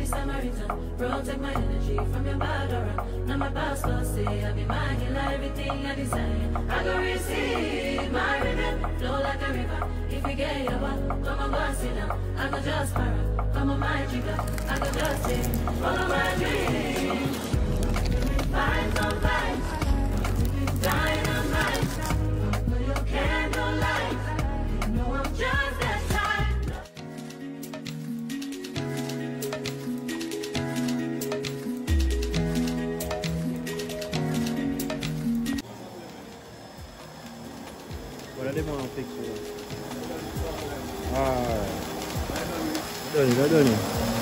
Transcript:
Samaritan. Protect my energy from your bad aura. Now my pastor say I be mine, everything I desire. I go receive my rhythm, flow like a river. If you get your one, come on, go and sit down. I go just para, come on my jigger. I go just say, follow my dreams. Vibes on vibes, dynamite. No, you can't no light. No, I'm just that type. Voilà des bons fixes. Ah, donne.